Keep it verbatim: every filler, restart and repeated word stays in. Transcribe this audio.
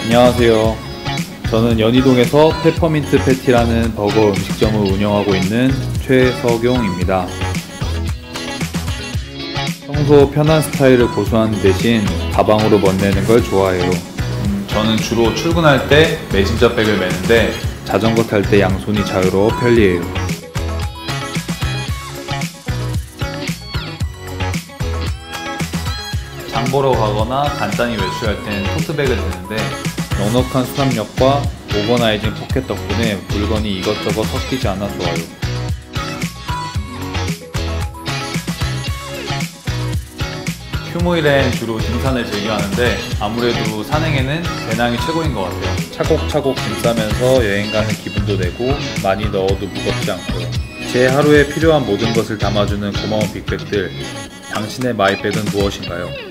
안녕하세요. 저는 연희동에서 페퍼민트 패티라는 버거 음식점을 운영하고 있는 최석용입니다. 평소 편한 스타일을 고수하는 대신 가방으로 멋내는 걸 좋아해요. 음, 저는 주로 출근할 때 메신저 백을 매는데 자전거 탈 때 양손이 자유로워 편리해요. 장 보러 가거나 간단히 외출할 땐 토트백을 드는데 넉넉한 수납력과 오거나이징 포켓 덕분에 물건이 이것저것 섞이지 않아 좋아요. 휴무일엔 주로 등산을 즐겨 하는데 아무래도 산행에는 배낭이 최고인 것 같아요. 차곡차곡 짐 싸면서 여행 가는 기분도 내고 많이 넣어도 무겁지 않고요. 제 하루에 필요한 모든 것을 담아주는 고마운 빅백들, 당신의 마이백은 무엇인가요?